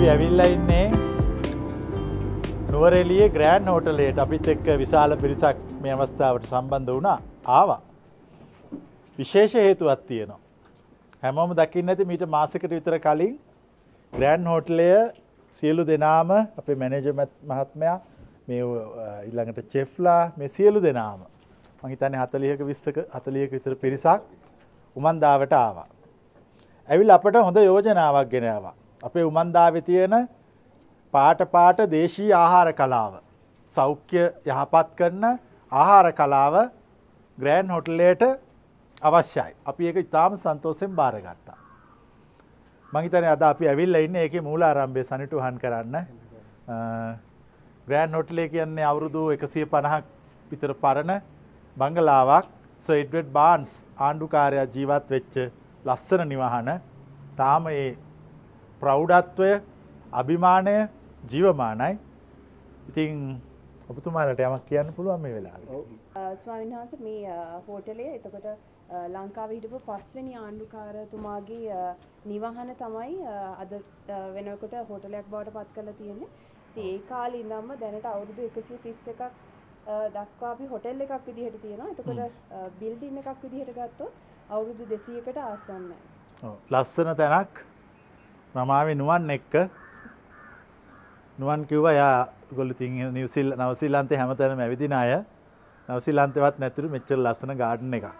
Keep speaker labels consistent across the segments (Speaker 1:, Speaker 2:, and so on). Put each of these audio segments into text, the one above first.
Speaker 1: අපි ඇවිල්ලා ඉන්නේ නුවරඑළියේ ග්‍රෑන්ඩ් හෝටලයට. අපිත් එක්ක විශාල පිරිසක් මේ අවස්ථාවට සම්බන්ධ වුණා. ආවා. විශේෂ හේතුවක් තියෙනවා. හැමෝම දකින්න ඇති මීට මාසයකට විතර කලින් ග්‍රෑන්ඩ් හෝටලය සියලු දෙනාම අපේ මැනේජර් මහත්මයා මේ ඊළඟට චෙෆ්ලා මේ සියලු දෙනාම මම හිතන්නේ 40ක 40ක විතර පිරිසක් උමන්දාවට ආවා. ඇවිල්ලා අපට හොඳ යෝජනාවක් ගෙන ආවා. අපේ උමන්දාවේ තියෙන පාට දේශීය ආහාර කලාව සෞඛ්‍ය යහපත් කරන ආහාර කලාව ග්‍රෑන්ඩ් හෝටලයට අවශ්‍යයි. අපි ඒක ඉතාම සන්තෝෂයෙන් බාරගත්තා. මම හිතන්නේ අද අපි ඇවිල්ලා ඉන්නේ ඒකේ මූලාරම්භය සනිටුහන් කරන්න. ග්‍රෑන්ඩ් හෝටලේ කියන්නේ අවුරුදු 150ක් විතර පරණ බංගලාවක්. සර් එඩ්වඩ් බාන්ස් ආණ්ඩුකාරයා ජීවත් වෙච්ච ලස්සන නිවහන. තාම ඒ ප්‍රෞಢත්වය අභිමානය ජීවමානයි. ඉතින් ඔබතුමාලට යමක් කියන්න පුළුවන් මේ වෙලාවේ?
Speaker 2: ස්වාමීන් වහන්සේ මේ හෝටලය එතකොට ලංකාවේ හිටපු 5 වෙනි ආණ්ඩුකාරතුමාගේ නිවහන තමයි අද වෙනකොට හෝටලයක් බවට පත් කරලා තියෙන්නේ. ඉතින් ඒ කාලේ ඉඳන්ම දැනට අවුරුදු 131ක් දක්වා අපි හෝටල් එකක් විදිහට තියෙනවා. එතකොට බිල්ඩින් එකක් විදිහට ගත්තොත් අවුරුදු 200කට ආසන්නයි.
Speaker 1: ඔව් ලස්සන තැනක්. මම ආවේ නුවන් එක්ක. නුවන් කිව්වා යා ඔයගොල්ලෝ තින් නවසීලන්තේ හැමතැනම ඇවිදින අය නවසීලන්තේවත් නැතුළු මෙච්චර ලස්සන ගාඩන් එකක්.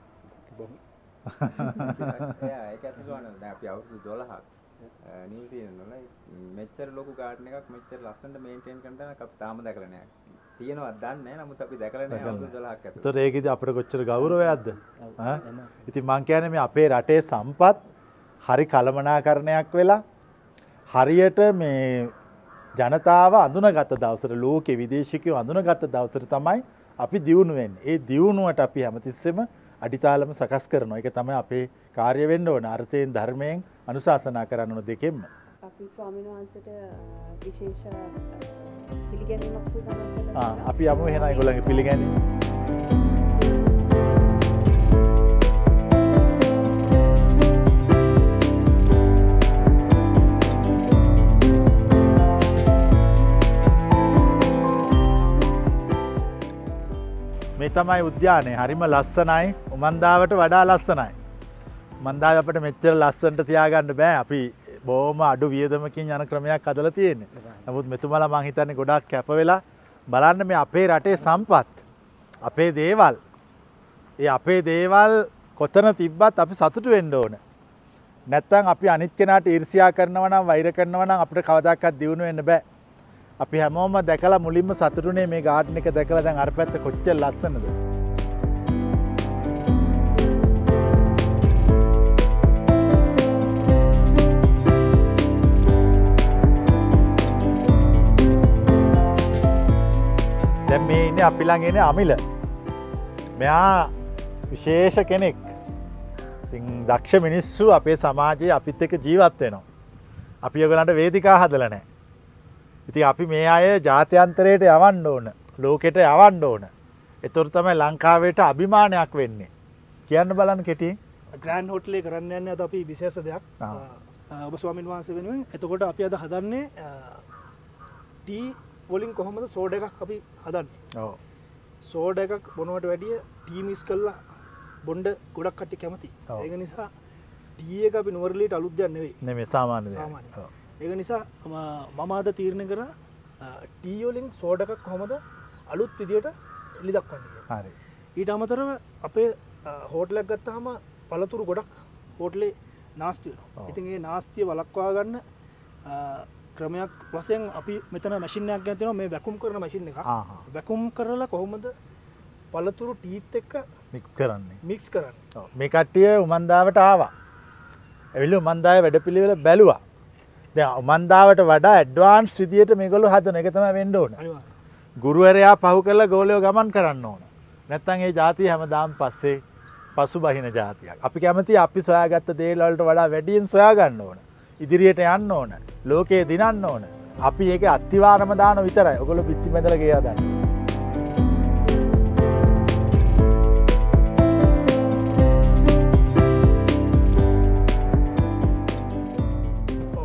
Speaker 3: ඒක ඇත්තටම දැන් අපි අවුරුදු 12ක් නිව්සීලන්ත වල මෙච්චර ලොකු ගාඩන් එකක් මෙච්චර ලස්සනට මේන්ටේන් කරන තැනක් අපි තාම දැකලා නැහැ. තියෙනවද දන්නේ නැහැ. නමුත් අපි දැකලා නැහැ අවුරුදු 12ක් ඇතුළත.
Speaker 1: ඒතර ඒකෙදි අපිට කොච්චර ගෞරවයක්ද? ඉතින් මං කියන්නේ මේ අපේ රටේ සම්පත් හරි කළමනාකරණයක් වෙලා හරියට මේ ජනතාව අඳුනගත දවසට ලෝකේ විදේශිකයෝ අඳුනගත දවසට තමයි අපි දියුණු වෙන්නේ. ඒ දියුණුවට අපි හැමතිස්සෙම අඩිතාලම සකස් කරනවා. ඒක තමයි අපේ කාර්ය වෙන්න ඕන. අර්ථයෙන් ධර්මයෙන් අනුශාසනා කරන්න ඕන දෙකෙන්ම.
Speaker 2: අපි ස්වාමීන් වහන්සේට විශේෂ පිළිගැනීමක් සූදානම් කරලා
Speaker 1: අපි යමු එහෙනම් ඒගොල්ලන්ගේ පිළිගැනීම. මේ තමයි උද්‍යානය. හරිම ලස්සනයි. උමන්දාවට වඩා ලස්සනයි. උමන්දාව අපිට මෙච්චර ලස්සනට තියාගන්න බෑ. අපි බොහොම අඩු වියදමකින් යන ක්‍රමයක් හදලා තියෙන්නේ. නමුත් මෙතුමාලා මං හිතන්නේ ගොඩක් කැප වෙලා බලන්න මේ අපේ රටේ සම්පත්. අපේ දේවල්. ඒ අපේ දේවල් කොතන තිබ්බත් අපි සතුටු වෙන්න ඕන. නැත්තම් අපි අනිත් කෙනාට ඊර්ෂ්‍යා කරනවා නම් වෛර කරනවා නම් අපිට කවදාකවත් දියුණු වෙන්න බෑ. අපි හැමෝම දැකලා මුලින්ම සතුටුනේ මේ ගාඩන් එක දැකලා. දැන් අර පැත්ත කොච්චර ලස්සනද? දැන් මේ ඉන්නේ අපි ළඟ ඉන්නේ අමිල. මෙයා විශේෂ කෙනෙක්. ඉතින් දක්ෂ මිනිස්සු අපේ සමාජයේ අපිත් එක්ක ජීවත් වෙනවා. අපි ඒගොල්ලන්ට වේදිකා හදලා නැහැ. ඉතින් අපි මේ අය ජාත්‍යන්තරයට යවන්න ඕන. ලෝකෙට යවන්න ඕන. ඒතර තමයි ලංකාවට අභිමානයක් වෙන්නේ. කියන්න බලන්න කෙටියෙන්.
Speaker 4: ග්‍රෑන්ඩ් හෝටලේ කරන්න යන්නේ අද අපි විශේෂ දෙයක්. ඔබ ස්වාමීන් වහන්සේ වෙනුවෙන්. එතකොට අපි අද හදන්නේ ටී වලින් කොහොමද සෝඩා එකක් අපි හදන්නේ.
Speaker 1: ඔව්.
Speaker 4: සෝඩා එකක් බොනවට වැඩිය ටී මික්ස් කරලා බොන්න ගොඩක් කට්ටිය කැමති. ඒක නිසා ටී එක අපි නුවරඑළියට අලුත් දෙයක් නෙවෙයි.
Speaker 1: නෙමෙයි සාමාන්‍ය දෙයක්.
Speaker 4: ඔව්. ඒක නිසා මම අද තීරණය කරා ටී වලින් සෝඩා එකක් කොහොමද අලුත් විදියට එලි දක්වන්නේ කියලා.
Speaker 1: හරි.
Speaker 4: ඊට අමතරව අපේ හෝටලයක් ගත්තාම පළතුරු ගොඩක් හෝටලේ නාස්ති වෙනවා. ඉතින් ඒ නාස්තිය වළක්වා ගන්න ක්‍රමයක් වශයෙන් අපි මෙතන මැෂින් එකක් ගන්න තියෙනවා. මේ වැකුම් කරන මැෂින් එක. වැකුම් කරලා කොහොමද පළතුරු ටීත් එක්ක
Speaker 1: මික්ස් කරන්නේ.
Speaker 4: මික්ස් කරන්නේ.
Speaker 1: ඔව්. මේ කට්ටිය උමන්දාවට ආවා. ඇවිල්ලා උමන්දාවේ වැඩපිළිවෙල බැලුවා. දැන් උමන්දාවට වඩා ඇඩ්වාන්ස් විදියට මේගොල්ලෝ හදන එක තමයි වෙන්න ඕන. ගුරුවරයා පහු කරලා ගෝලියෝ ගමන් කරන්න ඕන. නැත්තම් ඒ જાතිය හැමදාම පස්සේ පසුබහින જાතියක්. අපි කැමති අපි සොයාගත්ත දේවල් වලට වඩා වැඩියෙන් සොයා ගන්න ඕන. ඉදිරියට යන්න ඕන. ලෝකේ දිනන්න ඕන. අපි ඒකේ අත්තිවාරම දාන විතරයි. ඔයගොල්ලෝ පිටි බඳලා ගියා දාන්න.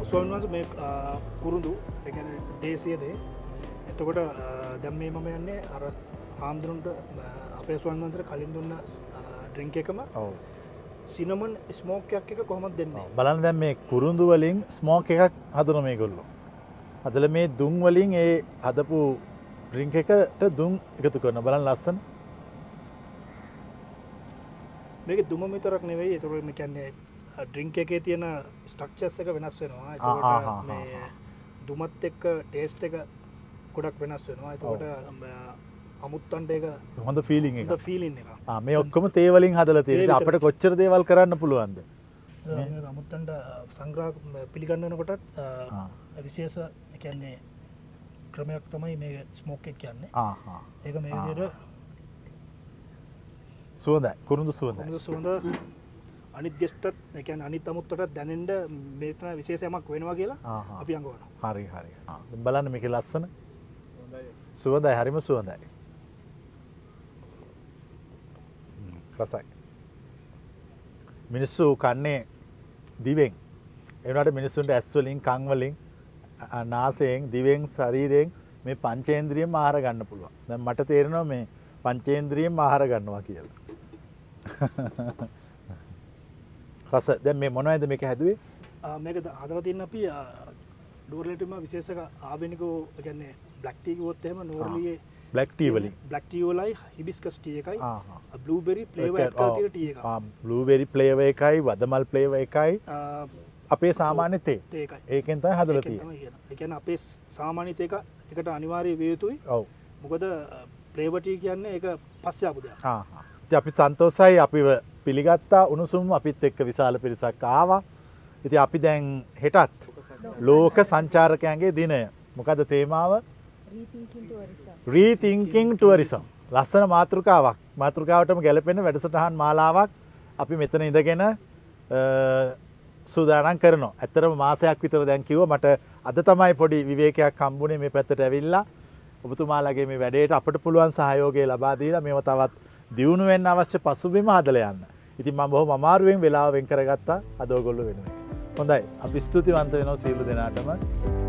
Speaker 4: ස්වාමීන් වහන්සේ මේ කුරුඳු ඒ කියන්නේ දේශීය දේ. එතකොට දැන් මේ මම යන්නේ අර හාමුදුරන්ට අපේ ස්වාමීන් වහන්සේට කලින් දුන්න ඩ්‍රින්ක් එකම
Speaker 1: ඔව්
Speaker 4: සිනමන් ස්මෝක් එකක් එක කොහොමද දෙන්නේ?
Speaker 1: බලන්න දැන් මේ කුරුඳු වලින් ස්මෝක් එකක් හදන මේගොල්ලෝ. හදලා මේ දුම් වලින් ඒ හදපු ඩ්‍රින්ක් එකට දුම් එකතු කරනවා. බලන්න ලස්සන.
Speaker 4: මේක දුම විතරක් නෙවෙයි. ඒතකොට මේ කියන්නේ ඩ්‍රින්ක් එකේ තියෙන ස්ට්‍රක්චර්ස් එක වෙනස් වෙනවා. ඒතකොට මේ දුමත් එක්ක ටේස්ට් එක ගොඩක් වෙනස් වෙනවා. ඒතකොට අමුත්තන්ට ඒක
Speaker 1: හොඳ ෆීලිං එකක්.
Speaker 4: හොඳ ෆීලින් එකක්.
Speaker 1: මේ ඔක්කොම තේ වලින් හදලා තියෙන්නේ. අපිට කොච්චර දේවල් කරන්න පුළුවන්ද?
Speaker 4: මේ අමුත්තන්ට සංග්‍රහ පිළිගන්න වෙනකොටත් විශේෂ ඒ කියන්නේ ක්‍රමයක් තමයි මේ ස්මෝක් එක කියන්නේ. ඒක මේ විදිහට
Speaker 1: සුවඳයි. කුරුඳු සුවඳයි.
Speaker 4: කුරුඳු සුවඳ අනිත් ගෙස්ටත් ඒ කියන්නේ අනිත් අමුත්තටත් දැනෙන්න මේතන විශේෂ යමක් වෙනවා කියලා අපි අඟවනවා.
Speaker 1: හරි හරි. බලන්න මේකේ ලස්සන. සුවඳයි හරිම සුවඳයි. රසයි. මිනිස්සු කන්නේ දිවෙන්. ඒ වුණාට මිනිස්සුන්ට ඇස් වලින්, කන් වලින්, නාසයෙන්, දිවෙන්, ශරීරයෙන් මේ පංචේන්ද්‍රියම ආහාර ගන්න පුළුවන්. දැන් මට තේරෙනවා මේ පංචේන්ද්‍රියම ආහාර ගන්නවා කියලා. රස දැන් මේ මොනවද මේක හැදුවේ?
Speaker 4: මේක හදලා තියෙන අපි ඩෝර්ලෙටම විශේෂක ආවෙනිකෝ කියන්නේ බ්ලැක් ටී කිව්වොත් එහෙම නෝර්ලියේ
Speaker 1: බ්ලැක් ටී වලින්
Speaker 4: බ්ලැක් ටී වලයි හිබිස්කස් ටී එකයි බ්ලූබෙරි ෆ්ලේවර් එකක් තියෙන ටී එකක්
Speaker 1: බ්ලූබෙරි ෆ්ලේවර් එකයි වදමල් ෆ්ලේවර් එකයි අපේ සාමාන්‍ය තේ
Speaker 4: එකයි
Speaker 1: ඒකෙන් තමයි හදලා තියෙන්නේ.
Speaker 4: ඒ කියන්නේ අපේ සාමාන්‍ය තේ එකට අනිවාර්ය විය යුතුයි.
Speaker 1: ඔව්.
Speaker 4: මොකද ෆ්ලේවර් ටී කියන්නේ ඒක පස්සේ ආපු දෙයක්.
Speaker 1: ඉතින් අපි සන්තෝෂයි අපිව පිළිගත්තා උණුසුම් අපිත් එක්ක විශාල පිරිසක් ආවා. ඉතින් අපි දැන් හෙටත් ලෝක සංචාරකයන්ගේ දිනය. මොකද තේමාව? Rethinking tourism. ලස්සන මාතෘකාවක්. මාතෘකාවටම ගැලපෙන වැඩසටහන් මාලාවක් අපි මෙතන ඉඳගෙන සූදානම් කරනවා. ඇත්තටම මාසයක් විතර දැන් කිව්වා මට අද තමයි පොඩි විවේකයක් හම්බුනේ මේ පැත්තට ඇවිල්ලා. ඔබතුමාලගේ මේ වැඩේට අපට පුළුවන් සහයෝගය ලබා දීලා මේව තවත් දියුණු වෙන්න අවශ්‍ය පසුබිම හදලා යන්න. ඉතින් මම බොහොම අමාරුවෙන් වෙලාව වෙන් කරගත්තා අද ඔයගොල්ලෝ වෙනුවෙන්. හොඳයි අපි ස්තුතිවන්ත වෙනවා සියලු දෙනාටම.